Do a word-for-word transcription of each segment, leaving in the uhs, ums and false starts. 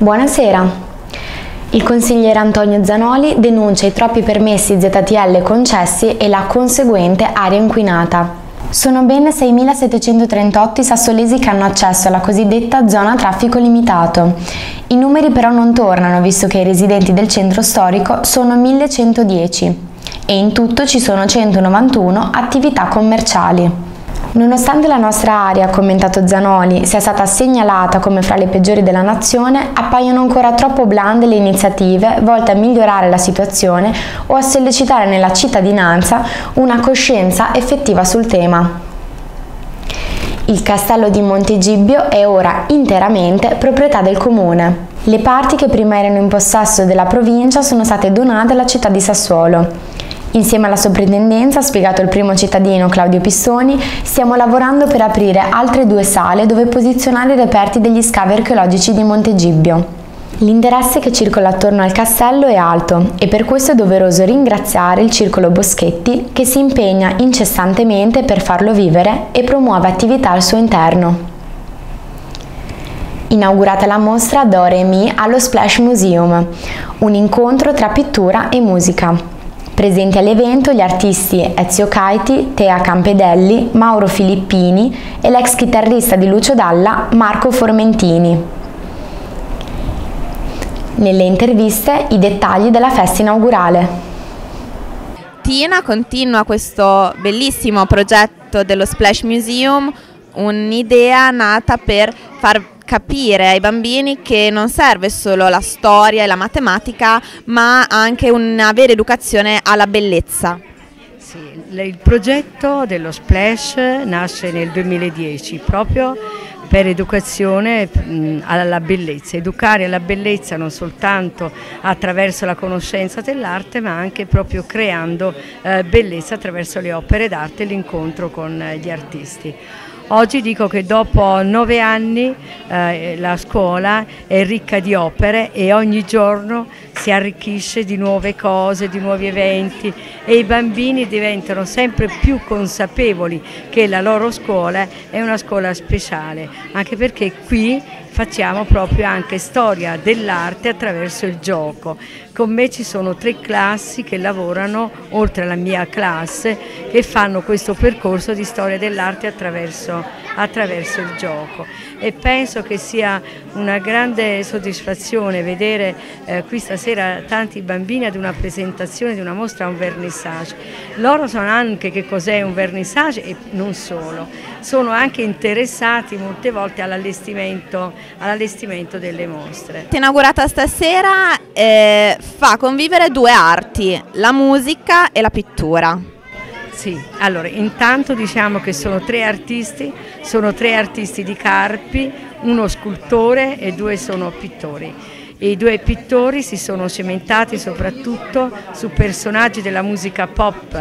Buonasera. Il consigliere Antonio Zanoli denuncia i troppi permessi Z T L concessi e la conseguente aria inquinata. Sono ben seimilasettecentotrentotto i sassolesi che hanno accesso alla cosiddetta zona a traffico limitato. I numeri però non tornano, visto che i residenti del centro storico sono millecentodieci e in tutto ci sono centonovantuno attività commerciali. Nonostante la nostra area, ha commentato Zanoli, sia stata segnalata come fra le peggiori della nazione, appaiono ancora troppo blande le iniziative volte a migliorare la situazione o a sollecitare nella cittadinanza una coscienza effettiva sul tema. Il castello di Montegibbio è ora interamente proprietà del comune. Le parti che prima erano in possesso della provincia sono state donate alla città di Sassuolo. Insieme alla soprintendenza, ha spiegato il primo cittadino Claudio Pistoni, stiamo lavorando per aprire altre due sale dove posizionare i reperti degli scavi archeologici di Montegibbio. L'interesse che circola attorno al castello è alto e per questo è doveroso ringraziare il Circolo Boschetti che si impegna incessantemente per farlo vivere e promuove attività al suo interno. Inaugurata la mostra Do Re Mi allo Splash Museum, un incontro tra pittura e musica. Presenti all'evento gli artisti Ezio Caiti, Tea Campedelli, Mauro Filippini e l'ex chitarrista di Lucio Dalla, Marco Formentini. Nelle interviste i dettagli della festa inaugurale. Tina continua questo bellissimo progetto dello Splash Museum, un'idea nata per far capire ai bambini che non serve solo la storia e la matematica, ma anche una vera educazione alla bellezza. Sì, il progetto dello Splash nasce nel duemiladieci proprio per educazione alla bellezza, educare alla bellezza non soltanto attraverso la conoscenza dell'arte, ma anche proprio creando eh, bellezza attraverso le opere d'arte e l'incontro con eh, gli artisti. Oggi dico che dopo nove anni eh, la scuola è ricca di opere e ogni giorno si arricchisce di nuove cose, di nuovi eventi e i bambini diventano sempre più consapevoli che la loro scuola è una scuola speciale, anche perché qui facciamo proprio anche storia dell'arte attraverso il gioco. Con me ci sono tre classi che lavorano, oltre alla mia classe, che fanno questo percorso di storia dell'arte attraverso, attraverso il gioco. E penso che sia una grande soddisfazione vedere eh, qui stasera tanti bambini ad una presentazione di una mostra, un vernissage. Loro sanno anche che cos'è un vernissage e non solo, sono anche interessati molte volte all'allestimento all'allestimento delle mostre. Inaugurata stasera eh, fa convivere due arti, la musica e la pittura. Sì, allora intanto diciamo che sono tre artisti, sono tre artisti di Carpi, uno scultore e due sono pittori. I due pittori si sono cementati soprattutto su personaggi della musica pop,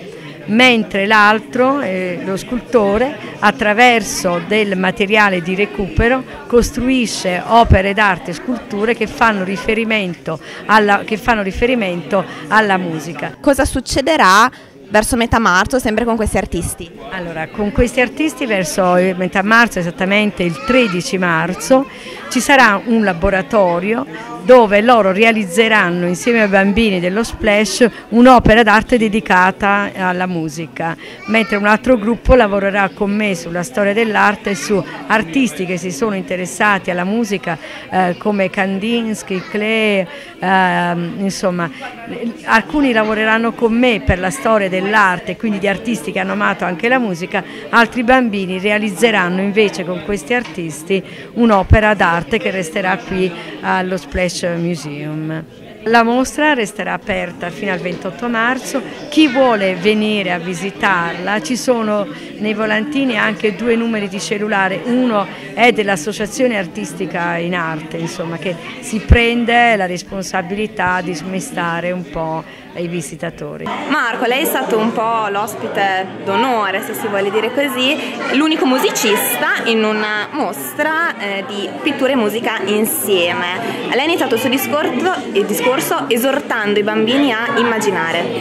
mentre l'altro, eh, lo scultore, attraverso del materiale di recupero costruisce opere d'arte e sculture che fanno riferimento alla, che fanno riferimento alla musica. Cosa succederà verso metà marzo sempre con questi artisti? Allora, con questi artisti verso metà marzo, esattamente il tredici marzo, ci sarà un laboratorio dove loro realizzeranno insieme ai bambini dello Splash un'opera d'arte dedicata alla musica, mentre un altro gruppo lavorerà con me sulla storia dell'arte e su artisti che si sono interessati alla musica eh, come Kandinsky, Klee, eh, insomma alcuni lavoreranno con me per la storia dell'arte, quindi di artisti che hanno amato anche la musica, altri bambini realizzeranno invece con questi artisti un'opera d'arte che resterà qui allo Splash Museum. La mostra resterà aperta fino al ventotto marzo, chi vuole venire a visitarla, ci sono nei volantini anche due numeri di cellulare, uno è dell'Associazione Artistica in Arte, insomma, che si prende la responsabilità di smestare un po' ai visitatori. Marco, lei è stato un po' l'ospite d'onore, se si vuole dire così, l'unico musicista in una mostra eh, di pittura e musica insieme. Lei ha iniziato il suo discorso, il discorso esortando i bambini a immaginare.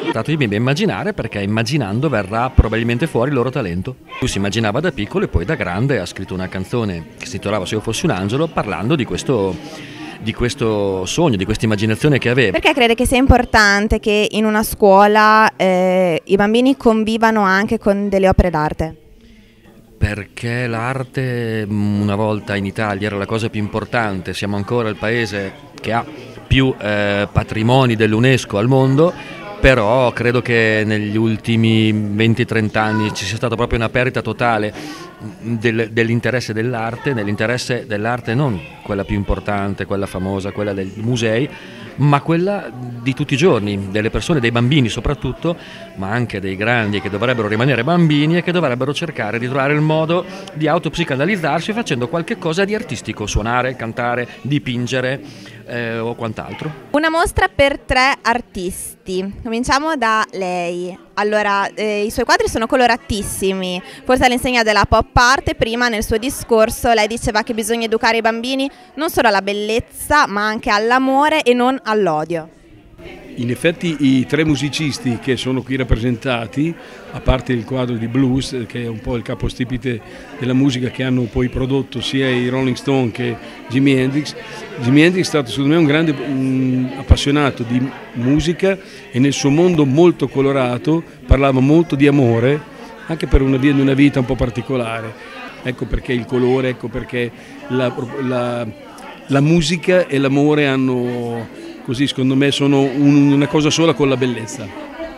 Trattatevi bene immaginare, perché immaginando verrà probabilmente fuori il loro talento. Lui si immaginava da piccolo e poi da grande ha scritto una canzone che si intitolava Se io fossi un angelo, parlando di questo, di questo sogno, di questa immaginazione che aveva. Perché crede che sia importante che in una scuola eh, i bambini convivano anche con delle opere d'arte? Perché l'arte una volta in Italia era la cosa più importante, siamo ancora il paese che ha più eh, patrimoni dell'UNESCO al mondo, però credo che negli ultimi venti trenta anni ci sia stata proprio una perdita totale del, dell'interesse dell'arte, nell'interesse dell'arte non quella più importante, quella famosa, quella dei musei, ma quella di tutti i giorni, delle persone, dei bambini soprattutto, ma anche dei grandi che dovrebbero rimanere bambini e che dovrebbero cercare di trovare il modo di autopsicanalizzarsi facendo qualche cosa di artistico, suonare, cantare, dipingere eh, o quant'altro. Una mostra per tre artisti, cominciamo da lei. Allora, eh, i suoi quadri sono coloratissimi, forse all'insegna della pop art. Prima nel suo discorso lei diceva che bisogna educare i bambini non solo alla bellezza ma anche all'amore e non all'odio. In effetti i tre musicisti che sono qui rappresentati, a parte il quadro di blues, che è un po' il capostipite della musica che hanno poi prodotto sia i Rolling Stone che Jimi Hendrix, Jimi Hendrix è stato secondo me un grande um, appassionato di musica e nel suo mondo molto colorato parlava molto di amore, anche per una via di una vita un po' particolare. Ecco perché il colore, ecco perché la, la, la musica e l'amore hanno... Così secondo me sono un, una cosa sola con la bellezza.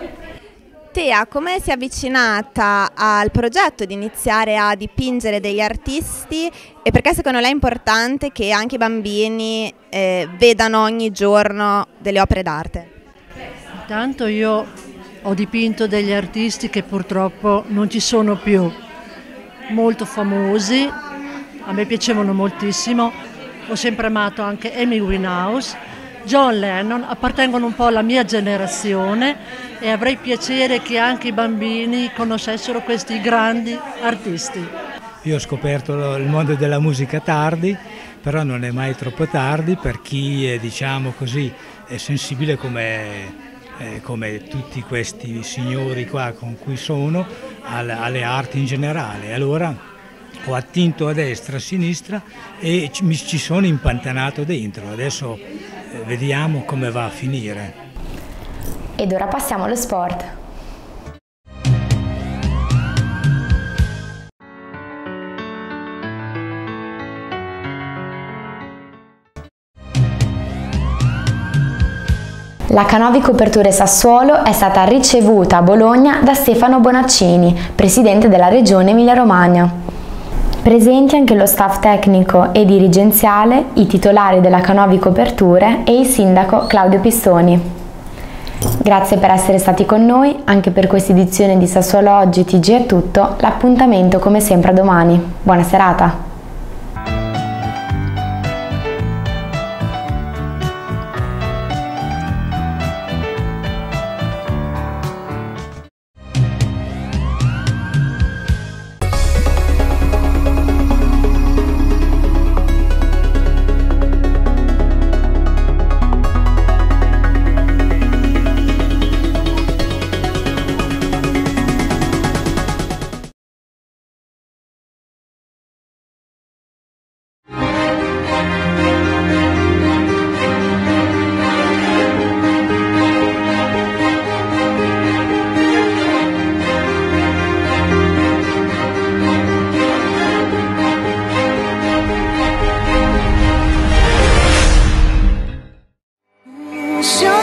Tea, come si è avvicinata al progetto di iniziare a dipingere degli artisti e perché secondo lei è importante che anche i bambini eh, vedano ogni giorno delle opere d'arte? Intanto io ho dipinto degli artisti che purtroppo non ci sono più, molto famosi, a me piacevano moltissimo, ho sempre amato anche Amy Winehouse, John Lennon, appartengono un po' alla mia generazione e avrei piacere che anche i bambini conoscessero questi grandi artisti. Io ho scoperto il mondo della musica tardi, però non è mai troppo tardi per chi è, diciamo così, è sensibile come, eh, come tutti questi signori qua con cui sono alle, alle arti in generale. Allora ho attinto a destra, a sinistra e mi ci sono impantanato dentro. Adesso vediamo come va a finire. Ed ora passiamo allo sport. La Canovi Coperture Sassuolo è stata ricevuta a Bologna da Stefano Bonaccini, presidente della regione Emilia-Romagna. Presenti anche lo staff tecnico e dirigenziale, i titolari della Canovi Coperture e il sindaco Claudio Pistoni. Grazie per essere stati con noi, anche per questa edizione di Sassuolo Oggi T G è tutto, l'appuntamento come sempre a domani. Buona serata! Show